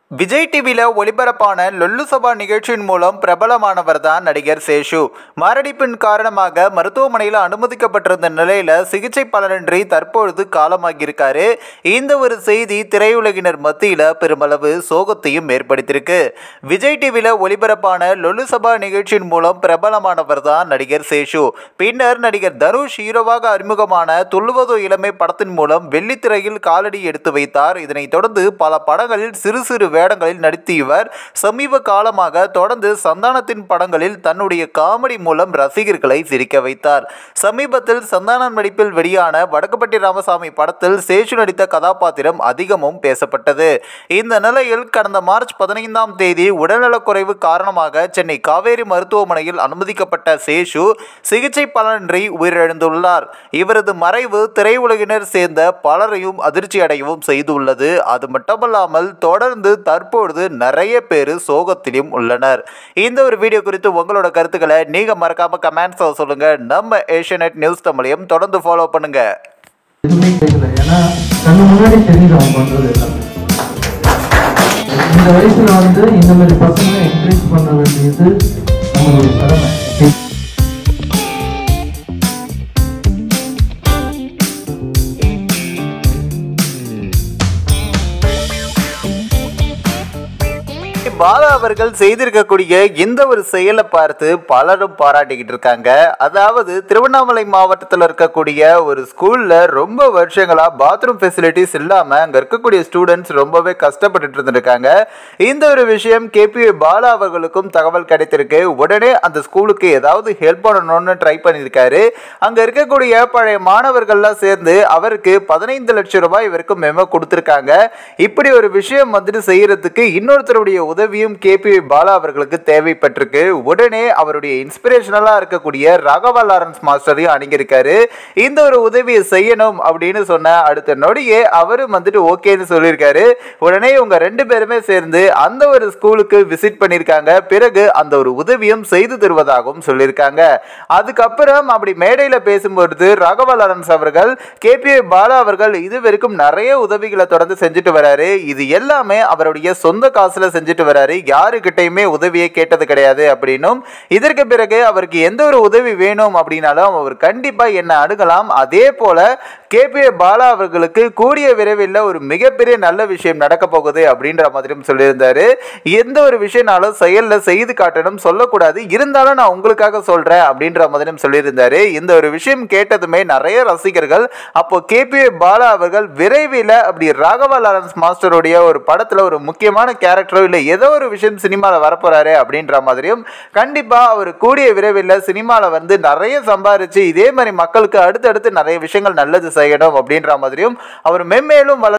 விஜய் டிவியில் ஒளிபரப்பான லொல்லு சபா நிகழ்ச்சியின் மூலம் பிரபலமானவர் தான் நடிகர் சேஷு. மாரடைப்பின் காரணமாக மருத்துவமனையில் அனுமதிக்கப்பட்டிருந்த நிலையில் சிகிச்சை பலனின்றி தற்பொழுது காலமாகியிருக்காரு. இந்த ஒரு செய்தி திரையுலகினர் மத்தியில் பெருமளவு சோகத்தையும் ஏற்படுத்தியிருக்கு. விஜய் டிவியில் ஒளிபரப்பான லொல்லு சபா நிகழ்ச்சியின் மூலம் பிரபலமானவர் தான் நடிகர் சேஷு. பின்னர் நடிகர் தனுஷ் ஹீரோவாக அறிமுகமான துள்ளுவதோ இளமை படத்தின் மூலம் வெள்ளித்திரையில் காலடி எடுத்து வைத்தார். இதனைத் தொடர்ந்து பல படங்களில் சிறு சிறு வேடங்களில் நடித்த இவர் சமீப காலமாக தொடர்ந்து சந்தானத்தின் படங்களில் தன்னுடைய காமெடி மூலம் ரசிகர்களை சிரிக்க வைத்தார். சமீபத்தில் சந்தானம் நடிப்பில் வெளியான வடக்குப்பட்டி ராமசாமி படத்தில் சேஷு நடித்த கதாபாத்திரம் அதிகமும் பேசப்பட்டது. இந்த நிலையில் கடந்த மார்ச் 15ஆம் தேதி உடல்நலக்குறைவு காரணமாக சென்னை காவேரி மருத்துவமனையில் அனுமதிக்கப்பட்ட சேஷு சிகிச்சை பலனின்றி உயிரிழந்துள்ளார். இவரது மறைவு திரையுலகினர் சேர்ந்த பலரையும் அதிர்ச்சி அடையவும் செய்துள்ளது. அது மட்டுமல்லாமல் தொடர்ந்து தற்பொழுது நிறைய பேர் சோகத்திலும் உள்ளனர். இந்த ஒரு வீடியோ குறித்து உங்களோட கருத்துக்களை நீங்க மறக்காம கமெண்ட்ஸ்ல சொல்லுங்க. நம்ம ஏஷியநெட் நியூஸ் தமிழையும் தொடர்ந்து ஃபாலோ பண்ணுங்க. இந்த வயசுல இந்த மாதிரி பசங்க என்கரேஜ் பண்ண வேண்டியது நம்மளுடைய கடமை. பாலா அவர்கள் செய்திருக்கக்கூடிய இந்த ஒரு செயலை பார்த்து பலரும் பாராட்டிக்கிட்டு இருக்காங்க. அதாவது திருவண்ணாமலை மாவட்டத்தில் இருக்கக்கூடிய ஒரு ஸ்கூல்ல ரொம்ப வருஷங்களா பாத்ரூம் ஃபெசிலிட்டிஸ் இல்லாம அங்க இருக்கக்கூடிய ஸ்டூடெண்ட்ஸ் ரொம்பவே கஷ்டப்பட்டு இருந்திருக்காங்க. இந்த ஒரு விஷயம் KPA பாலா அவர்களுக்கும் தகவல் கிடைத்திருக்கு. உடனே அந்த ஸ்கூலுக்கு ஏதாவது ஹெல்ப் பண்ணணும்னு ட்ரை பண்ணியிருக்காரு. அங்க இருக்கக்கூடிய பழைய மாணவர்கள்லாம் சேர்ந்து அவருக்கு 15 லட்சம் ரூபாய் வரைக்கும் மெமோ கொடுத்திருக்காங்க. இப்படி ஒரு விஷயம் செய்யறதுக்கு இன்னொருத்தருடைய உதவியும் KPA பாலா அவர்களுக்கு தேவைப்பட்டிருக்கு. உடனே அவருடைய இன்ஸ்பிரேஷனலா இருக்கக்கூடிய ராகவா லாரன்ஸ் மாஸ்டரையும் அணுகியிருக்காரு. இந்த ஒரு உதவியை செய்யணும் அப்படின்னு சொன்ன அடுத்த நொடியே அவரும் ஓகேன்னு சொல்லியிருக்காரு. உடனே இவங்க 2 பேருமே சேர்ந்து அந்த ஒரு ஸ்கூலுக்கு விசிட் பண்ணியிருக்காங்க. பிறகு அந்த ஒரு உதவியும் செய்து தருவதாகவும் சொல்லியிருக்காங்க. அதுக்கப்புறம் அப்படி மேடையில் பேசும்பொழுது ராகவா லாரன்ஸ் அவர்கள் KPA பாலா அவர்கள் இதுவரைக்கும் நிறைய உதவிகளை தொடர்ந்து செஞ்சுட்டு வராரு. இது எல்லாமே அவருடைய சொந்த காசுல செஞ்சுட்டு வராரு. யாருக்கிட்டையுமே உதவியை கேட்டது கிடையாது அப்படின்னும், இதற்கு பிறகு அவருக்கு எந்த ஒரு உதவி வேணும் அப்படின்னாலும் அவர் கண்டிப்பா என்ன அணுகலாம். அதே போல KPA பாலா அவர்களுக்கு கூடிய விரைவில் ஒரு மிகப்பெரிய நல்ல விஷயம் நடக்க போகுது அப்படின்ற மாதிரியும் சொல்லியிருந்தாரு. எந்த ஒரு விஷயம்னாலும் செயல்ல செய்து காட்டணும், சொல்லக்கூடாது, இருந்தாலும் நான் உங்களுக்காக சொல்றேன் அப்படின்ற மாதிரியும் சொல்லியிருந்தாரு. இந்த ஒரு விஷயம் கேட்டதுமே நிறைய ரசிகர்கள் அப்போ KPA பாலா அவர்கள் விரைவில் அப்படி ராகவா லாரன்ஸ் மாஸ்டருடைய ஒரு படத்துல ஒரு முக்கியமான கேரக்டரோ இல்லை ஏதோ ஒரு விஷயம் சினிமாவில் வரப்போறாரு அப்படின்ற மாதிரியும், கண்டிப்பா அவர் கூடிய விரைவில் சினிமாவில் நிறைய சம்பாரிச்சு இதே மாதிரி மக்களுக்கு அடுத்தடுத்து நிறைய விஷயங்கள் நல்லது செய்யணும் அப்படின்ற மாதிரியும் அவர் மென்மேலும்